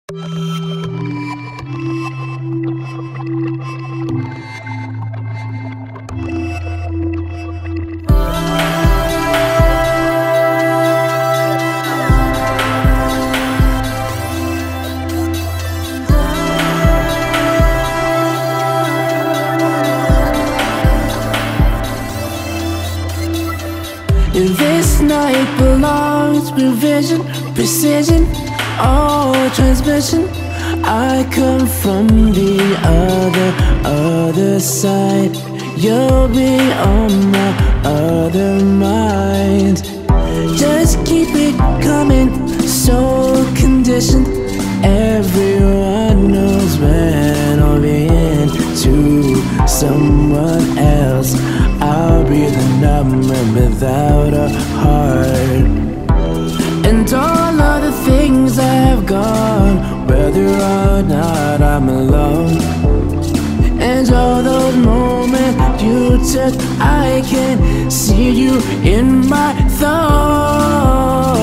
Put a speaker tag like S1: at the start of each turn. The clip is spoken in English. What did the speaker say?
S1: This night belongs with vision, precision, all transmission. I come from the other side. You'll be on my other mind. Just keep it coming, so conditioned. Everyone knows when I'll be into someone else. I'll be the number without a heart. And all of the things I have gone, whether or not I'm alone. And all those moments you took, I can see you in my thoughts.